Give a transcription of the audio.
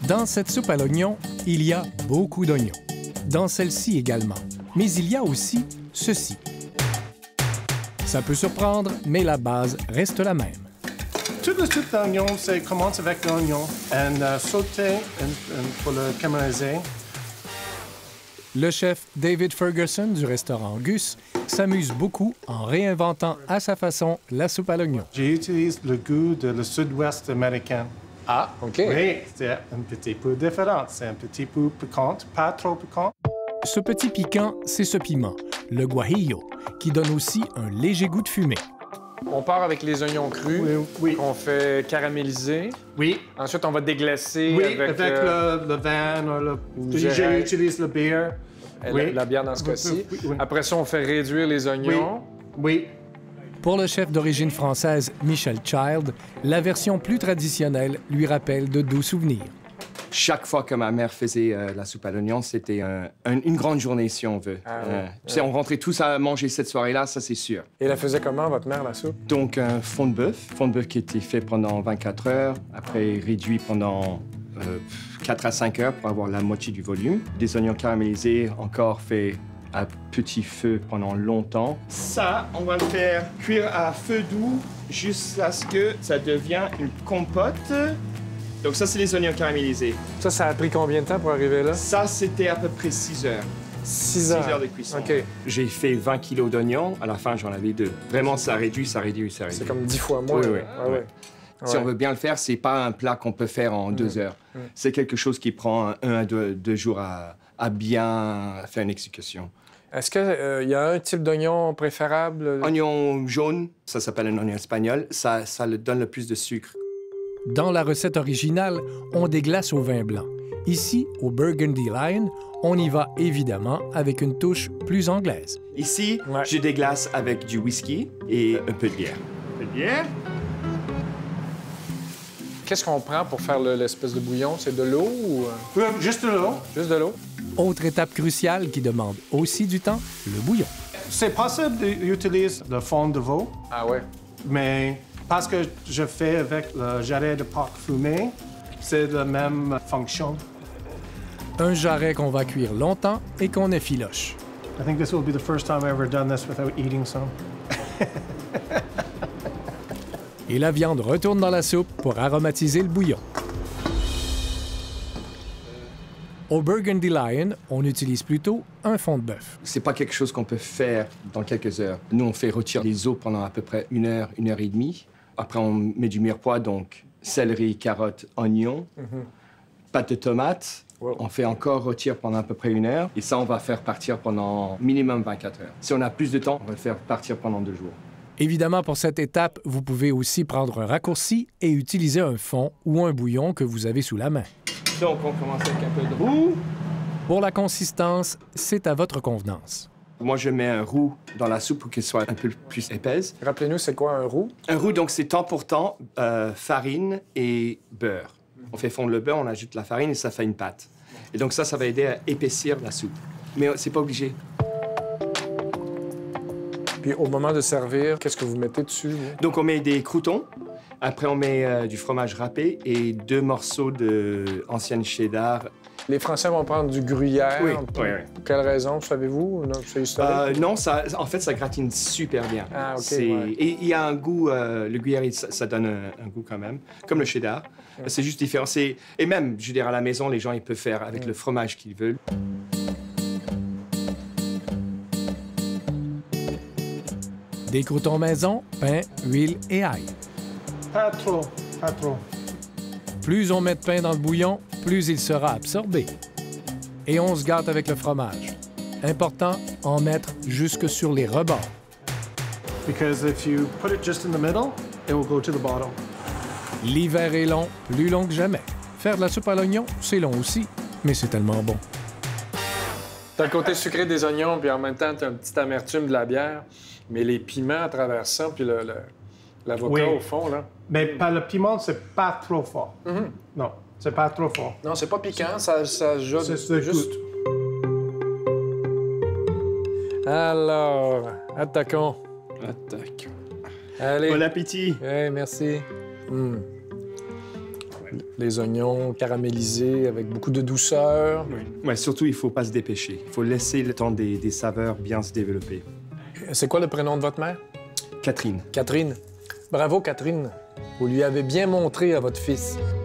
Dans cette soupe à l'oignon, il y a beaucoup d'oignons. Dans celle-ci également. Mais il y a aussi ceci. Ça peut surprendre, mais la base reste la même. Toute la soupe d'oignon, ça commence avec l'oignon et sauté pour le carameliser. Le chef David Ferguson du restaurant Gus s'amuse beaucoup en réinventant à sa façon la soupe à l'oignon. J'utilise le goût de le sud-ouest américain. Ah, OK. Oui, c'est un petit peu différent. C'est un petit peu piquant, pas trop piquant. Ce petit piquant, c'est ce piment, le guajillo, qui donne aussi un léger goût de fumée. On part avec les oignons crus, Oui. qu'on fait caraméliser. Oui. Ensuite, on va déglacer Oui, avec le vin ou j'utilise le bière. Oui. La bière dans ce cas-ci. Oui. Après ça, on fait réduire les oignons. Oui. Pour le chef d'origine française Michel Child, la version plus traditionnelle lui rappelle de doux souvenirs. Chaque fois que ma mère faisait la soupe à l'oignon, c'était une grande journée, si on veut. Tu sais, on rentrait tous à manger cette soirée-là, ça, c'est sûr. Et elle faisait comment, votre mère, la soupe? Donc, un fond de bœuf qui était fait pendant 24 heures, après réduit pendant 4 à 5 heures pour avoir la moitié du volume. Des oignons caramélisés, encore fait à petit feu pendant longtemps. Ça, on va le faire cuire à feu doux jusqu'à ce que ça devienne une compote. Donc ça, c'est les oignons caramélisés. Ça a pris combien de temps pour arriver là? Ça, c'était à peu près 6 heures. 6 heures. 6 heures de cuisson. OK. J'ai fait 20 kilos d'oignons. À la fin, j'en avais 2. Vraiment, ça réduit. C'est comme 10 fois moins. Oui. Oui. Si on veut bien le faire, c'est pas un plat qu'on peut faire en 2 heures. C'est quelque chose qui prend 1 à 2 jours à bien faire une exécution. Est-ce qu'il y a un type d'oignon préférable? Oignon jaune, ça s'appelle un oignon espagnol. Ça donne le plus de sucre. Dans la recette originale, on déglace au vin blanc. Ici, au Burgundy Lion, on y va évidemment avec une touche plus anglaise. Ici, je déglace avec du whisky et un peu de bière. Un peu de bière. Qu'est-ce qu'on prend pour faire l'espèce de bouillon? C'est de l'eau ou... Juste de l'eau. Juste de l'eau? Autre étape cruciale qui demande aussi du temps, le bouillon. C'est possible d'utiliser le fond de veau, Ah ouais. mais parce que je fais avec le jarret de porc fumé, c'est la même fonction. Un jarret qu'on va cuire longtemps et qu'on effiloche. I think this will be the first time I've ever done this without eating some. Et la viande retourne dans la soupe pour aromatiser le bouillon. Au Burgundy Lion, on utilise plutôt un fond de bœuf. C'est pas quelque chose qu'on peut faire dans quelques heures. Nous, on fait rôtir les os pendant à peu près 1 heure, 1 heure et demie. Après, on met du mirepoix, donc céleri, carottes, oignons, pâte de tomate. Wow. On fait encore rôtir pendant à peu près 1 heure. Et ça, on va faire partir pendant minimum 24 heures. Si on a plus de temps, on va le faire partir pendant 2 jours. Évidemment, pour cette étape, vous pouvez aussi prendre un raccourci et utiliser un fond ou un bouillon que vous avez sous la main. Donc, on commence avec un peu de roux. Pour la consistance, c'est à votre convenance. Moi, je mets un roux dans la soupe pour qu'elle soit un peu plus épaisse. Rappelez-nous, c'est quoi un roux? Un roux, donc, c'est temps pour temps, farine et beurre. On fait fondre le beurre, on ajoute la farine et ça fait une pâte. Et donc ça va aider à épaissir la soupe. Mais c'est pas obligé. Puis au moment de servir, qu'est-ce que vous mettez dessus? Vous? Donc on met des croûtons. Après, on met du fromage râpé et 2 morceaux d'ancienne cheddar. Les Français vont prendre du gruyère. Oui. Pour quelle raison, savez-vous? Non, c'est historique? Non, en fait, ça gratine super bien. Ah, OK. Et il y a un goût, le gruyère, ça donne un goût quand même, comme le cheddar. C'est juste différent. Et même, je veux dire, à la maison, les gens, ils peuvent faire avec le fromage qu'ils veulent. Des croûtons maison, pain, huile et ail. Pas trop, pas trop. Plus on met de pain dans le bouillon, plus il sera absorbé. Et on se gâte avec le fromage. Important, en mettre jusque sur les rebords. Because if you put it just in the middle, it will go to the bottom. L'hiver est long, plus long que jamais. Faire de la soupe à l'oignon, c'est long aussi, mais c'est tellement bon. T'as le côté sucré des oignons, puis en même temps, t'as une petite amertume de la bière. Mais les piments à travers ça, puis l'avocat au fond, là. Mais pas le piment, c'est pas trop fort. Non, c'est pas trop fort. Non, c'est pas piquant, ça joue C'est juste... Alors, attaquons. Attaque. Allez. Bon appétit. Oui, merci. Les oignons caramélisés avec beaucoup de douceur. Ouais, surtout, il ne faut pas se dépêcher. Il faut laisser le temps des saveurs bien se développer. C'est quoi le prénom de votre mère? Catherine. Catherine. Bravo, Catherine. Vous lui avez bien montré à votre fils.